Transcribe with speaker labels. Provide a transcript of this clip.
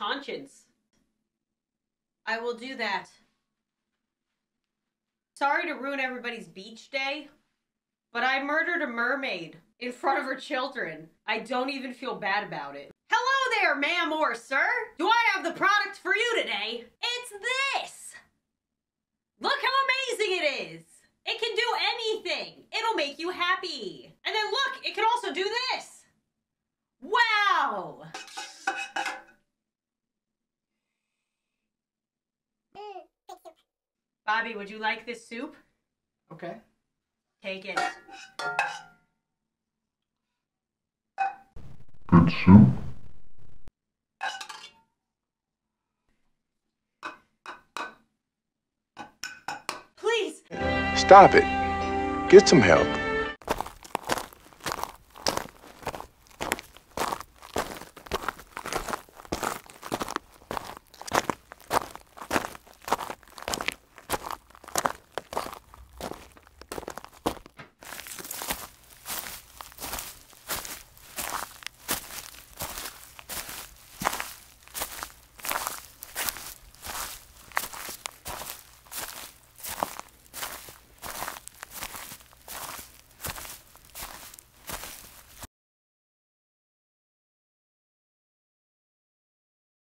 Speaker 1: conscience. I will do that. Sorry to ruin everybody's beach day, but I murdered a mermaid in front of her children. I don't even feel bad about it. Hello there, ma'am or sir. Do I have the product for you today? It's this. Look how amazing it is. It can do anything. It'll make you happy. And then look, it can also do this. Wow. Bobby, would you like this soup?
Speaker 2: Okay.
Speaker 1: Take it.
Speaker 3: Good soup.
Speaker 1: Please.
Speaker 4: Stop it. Get some help.